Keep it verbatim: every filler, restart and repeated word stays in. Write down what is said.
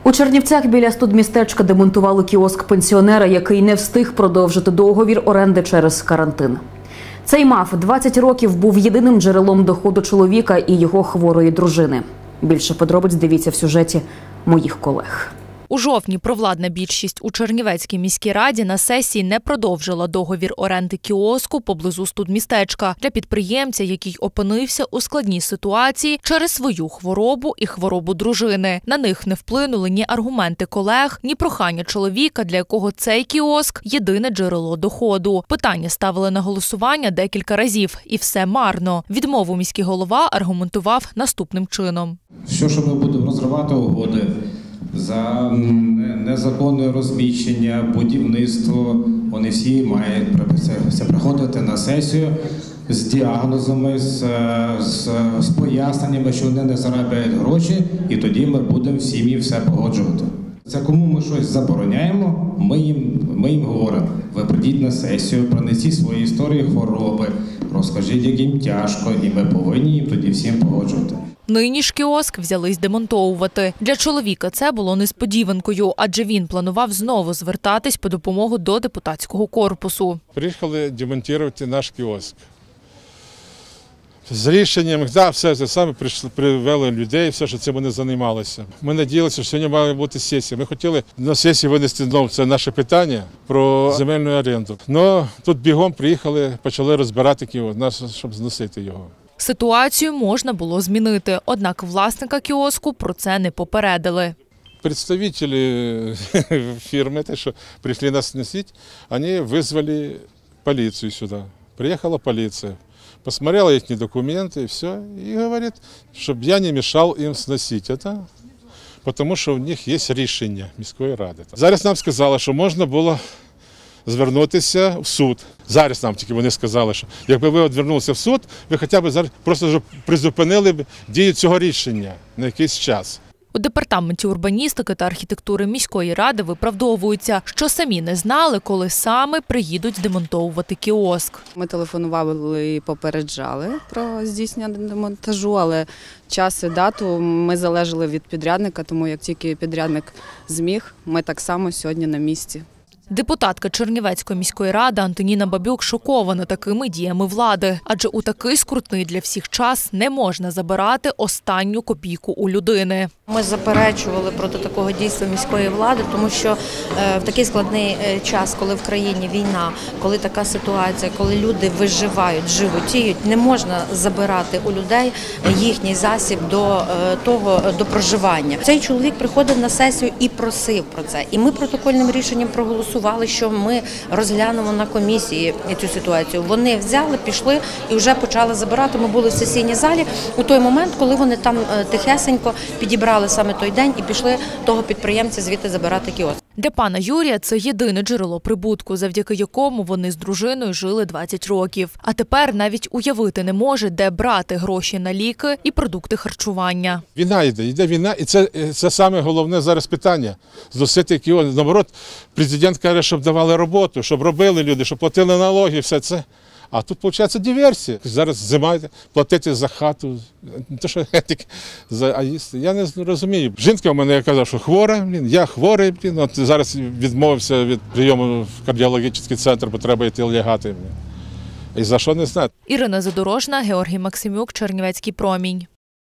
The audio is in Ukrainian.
У Чернівцях біля студмістечка демонтували кіоск пенсіонера, який не встиг продовжити договір оренди через карантин. Цей МАФ двадцять років був єдиним джерелом доходу чоловіка і його хворої дружини. Більше подробиць дивіться в сюжеті моїх колег. У жовтні провладна більшість у Чернівецькій міській раді на сесії не продовжила договір оренди кіоску поблизу студмістечка для підприємця, який опинився у складній ситуації через свою хворобу і хворобу дружини. На них не вплинули ні аргументи колег, ні прохання чоловіка, для якого цей кіоск – єдине джерело доходу. Питання ставили на голосування декілька разів, і все марно. Відмову міський голова аргументував наступним чином. Що, що ми будемо розривати угоди за незаконне розміщення, будівництво, вони всі мають це приходити на сесію з діагнозами, з, з, з поясненнями, що вони не заробляють гроші, і тоді ми будемо в сім'ї все погоджувати. Це кому ми щось забороняємо, ми їм, ми їм говоримо, ви прийдіть на сесію, принесіть свої історії хвороби, розкажіть, як їм тяжко, і ми повинні їм тоді всім погоджувати. Нині ж кіоск взялись демонтовувати. Для чоловіка це було несподіванкою, адже він планував знову звертатись по допомогу до депутатського корпусу. Приїхали демонтувати наш кіоск. З рішенням, да, все це саме прийшли, привели людей, все, що цим вони займалися. Ми сподівалися, що сьогодні має бути сесія. Ми хотіли на сесії винести знову це наше питання про земельну оренду. Але тут бігом приїхали, почали розбирати кіоск, щоб зносити його. Ситуацію можна було змінити, однак власника кіоску про це не попередили. Представители фирмы, те, что пришли нас сносить, они вызвали полицию сюда. Приехала полиция, посмотрела их документы и все, и говорит, чтобы я не мешал им сносить это, потому что у них есть рішення міської ради. Зараз нам сказали, що можна було звернутися в суд. Зараз нам тільки вони сказали, що якби ви звернулися в суд, ви хоча б зараз просто призупинили б дію цього рішення на якийсь час. У департаменті урбаністики та архітектури міської ради виправдовуються, що самі не знали, коли саме приїдуть демонтовувати кіоск. Ми телефонували і попереджали про здійснення демонтажу, але час і дату ми залежали від підрядника, тому як тільки підрядник зміг, ми так само сьогодні на місці. Депутатка Чернівецької міської ради Антоніна Бабюк шокована такими діями влади. Адже у такий скрутний для всіх час не можна забирати останню копійку у людини. Ми заперечували проти такого дійства міської влади, тому що в такий складний час, коли в країні війна, коли така ситуація, коли люди виживають, животіють, не можна забирати у людей їхній засіб до того, до проживання. Цей чоловік приходив на сесію і просив про це. І ми протокольним рішенням проголосували, що ми розглянемо на комісії цю ситуацію. Вони взяли, пішли і вже почали забирати. Ми були в сесійній залі у той момент, коли вони там тихесенько підібрали саме той день і пішли того підприємця звідти забирати кіоск. Для пана Юрія це єдине джерело прибутку, завдяки якому вони з дружиною жили двадцять років. А тепер навіть уявити не може, де брати гроші на ліки і продукти харчування. Війна йде, йде війна, і це, це саме головне зараз питання – зносити кіоск. Наоборот, президент каже, щоб давали роботу, щоб робили люди, щоб платили налоги, все це. А тут, виходить, диверсія. Зараз зима, платити за хату, не те, що за а їсти. Я не розумію. Жінка в мене казала, що хвора, блін, я хворий, блін. От зараз відмовився від прийому в кардіологічний центр, бо треба йти лягати. І за що, не знаю. Ірина Задорожна, Георгій Максимюк, Чернівецький промінь.